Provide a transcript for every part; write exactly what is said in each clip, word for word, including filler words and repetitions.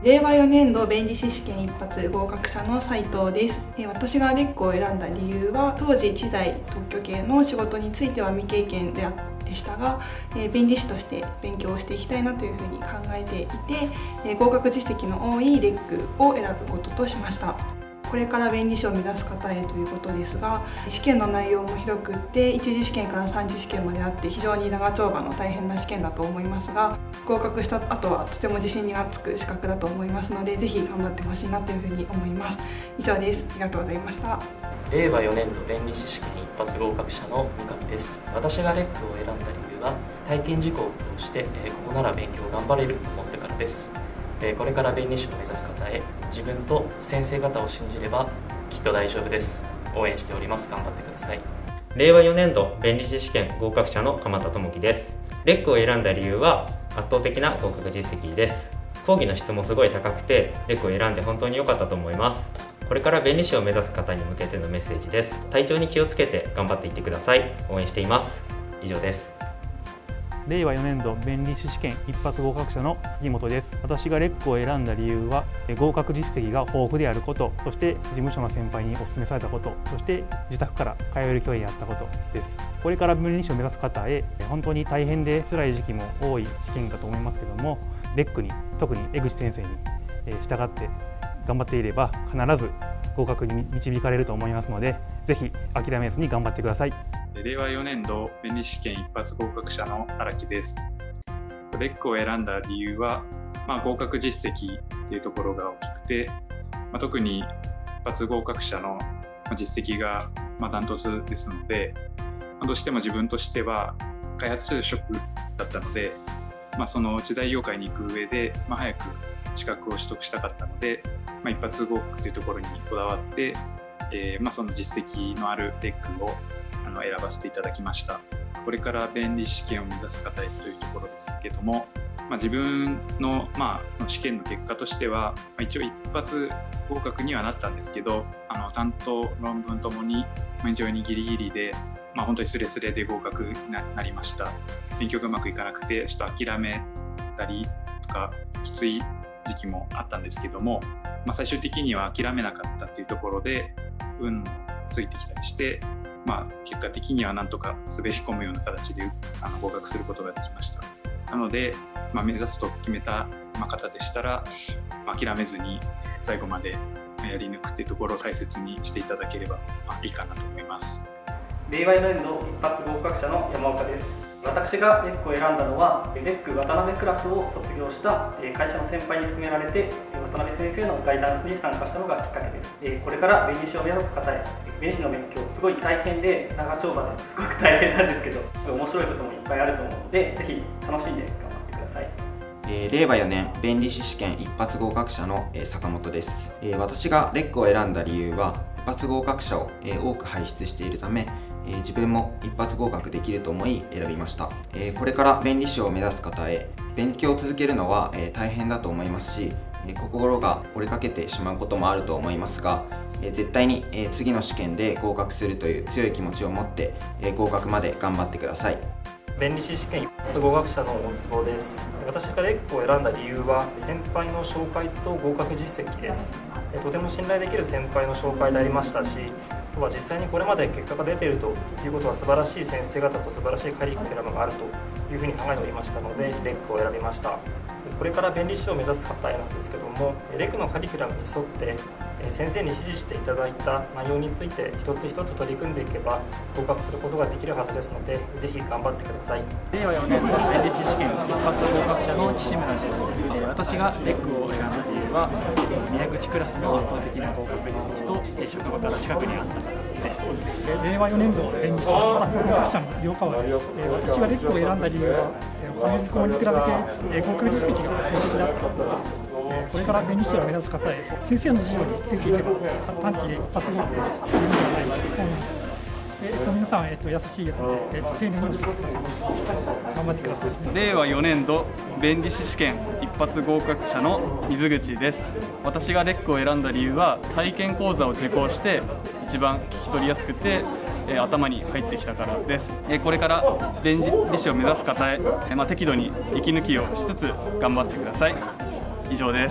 れいわよねんど弁理士試験一発合格者の斉藤です。私がレックを選んだ理由は、当時知財特許系の仕事については未経験であでしたが、弁理士として勉強をしていきたいなというふうに考えていて、合格実績の多いレックを選ぶこととしました。これから弁理士を目指す方へということですが、試験の内容も広くっていち次試験からさん次試験まであって非常に長丁場の大変な試験だと思いますが、合格した後はとても自信がつく資格だと思いますので、ぜひ頑張ってほしいなというふうに思います。以上です。ありがとうございました。 れいわよねんど弁理士試験一発合格者の三上です。私がレックを選んだ理由は、体験事項を通して、えー、ここなら勉強頑張れると思ったからです。これから弁理士を目指す方へ、自分と先生方を信じればきっと大丈夫です。応援しております。頑張ってください。 れいわよねんど弁理士試験合格者の鎌田智樹です。レックを選んだ理由は圧倒的な合格実績です。講義の質もすごい高くて、レックを選んで本当に良かったと思います。これから弁理士を目指す方に向けてのメッセージです。体調に気をつけて頑張っていってください。応援しています。以上です。 れいわよねんど弁理士試験一発合格者の杉本です。私がレックを選んだ理由は、合格実績が豊富であること、そして事務所の先輩にお勧めされたこと、そして自宅から通える距離にあったことです。これから弁理士を目指す方へ、本当に大変で辛い時期も多い試験かと思いますけども、レックに、特に江口先生に従って頑張っていれば必ず合格に導かれると思いますので、ぜひ諦めずに頑張ってください。 れいわよねんど弁理士試験一発合格者の荒木です。レックを選んだ理由は、まあ、合格実績っていうところが大きくて、まあ、特に一発合格者の実績がまあダントツですので、まあ、どうしても自分としては開発職だったので、まあ、その知財業界に行く上で、まあ、早く資格を取得したかったので、まあ、一発合格というところにこだわって、えーまあ、その実績のあるレックをあの選ばせていただきました。これから弁理士試験を目指す方へというところですけども、まあ、自分の、まあ、その試験の結果としては、まあ、一応一発合格にはなったんですけど、あの担当論文ともに非常にギリギリで、まあ、本当にスレスレで合格になりました。勉強がうまくいかなくてちょっと諦めたりとかきつい時期もあったんですけども、まあ、最終的には諦めなかったっていうところで運もついてきたりして、まあ、結果的にはなんとか滑り込むような形であの合格することができました。なので、まあ、目指すと決めた方でしたら、まあ、諦めずに最後までやり抜くっていうところを大切にしていただければいいかなと思います。 れいわよねんど一発合格者の山岡です。私がレックを選んだのは、レック渡辺クラスを卒業した会社の先輩に勧められて、渡辺先生のガイダンスに参加したのがきっかけです。これから弁理士を目指す方へ、弁理士の勉強、すごい大変で、長丁場ですごく大変なんですけど、面白いこともいっぱいあると思うので、ぜひ楽しんで頑張ってください。 れいわよねん弁理士試験一発合格者の坂本です。私がレックを選んだ理由は、一発合格者を多く輩出しているため、自分も一発合格できると思い選びました。これから弁理士を目指す方へ、勉強を続けるのは大変だと思いますし、心が折れかけてしまうこともあると思いますが、絶対に次の試験で合格するという強い気持ちを持って合格まで頑張ってください。 弁理士試験一発合格者の大坪です。私がレックを選んだ理由は、先輩の紹介と合格実績です。とても信頼できる先輩の紹介でありましたし、あとは実際にこれまで結果が出ているということは、素晴らしい先生方と素晴らしいカリキュラムがあるというふうに考えておりましたので、レックを選びました。これから弁理士を目指す方へなんですけども、レックのカリキュラムに沿って先生に指示していただいた内容について一つ一つ取り組んでいけば合格することができるはずですので、ぜひ頑張ってください。 れいわよねんど弁理士試験一発合格者の岸村です。私がレックを選んだ理由は、宮口クラスの圧倒的な合格実績と職場から近くにあったからです。 れいわよねんど弁理士一発合格者の両川です。私がレックを選んだ理由は、他の校に比べて合格実績が圧倒的だったことです。これから弁理士を目指す方へ、先生の授業についていけば短期で一発合格できるのではないかと思います。えっと、皆さん、えっと、優しいですので、えっと、丁寧に教えてください。頑張ってください。 れいわよねんど弁理士試験一発合格者の水口です。私がレックを選んだ理由は、体験講座を受講して一番聞き取りやすくて、えー、頭に入ってきたからです。えー、これから弁理士を目指す方へ、えーまあ、適度に息抜きをしつつ頑張ってください。以上です。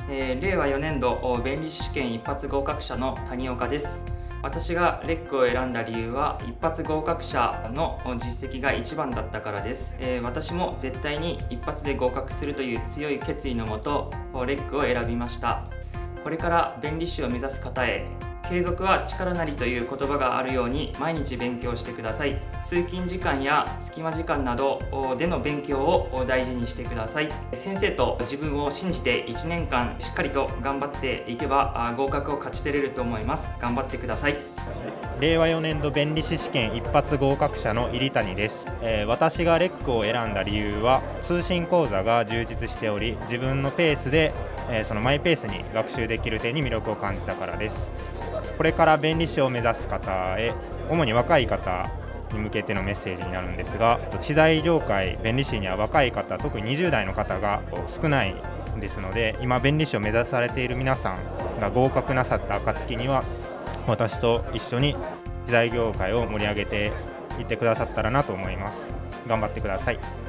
えー、令和よねん度弁理士試験一発合格者の谷岡です。私がレックを選んだ理由は一発合格者の実績が一番だったからです。えー、私も絶対に一発で合格するという強い決意のもとレックを選びました。これから弁理士を目指す方へ、継続は力なりという言葉があるように毎日勉強してください。通勤時間や隙間時間などでの勉強を大事にしてください。先生と自分を信じていちねんかんしっかりと頑張っていけば合格を勝ち取れると思います。頑張ってください。 令和よねん度弁理士試験一発合格者の入谷です。えー、私がレックを選んだ理由は通信講座が充実しており、自分のペースで、えー、そのマイペースに学習できる点に魅力を感じたからです。これから弁理士を目指す方へ、主に若い方に向けてのメッセージになるんですが、知財業界弁理士には若い方、特ににじゅう代の方が少ないですので、今弁理士を目指されている皆さんが合格なさった暁には、私と一緒に知財業界を盛り上げていってくださったらなと思います。頑張ってください。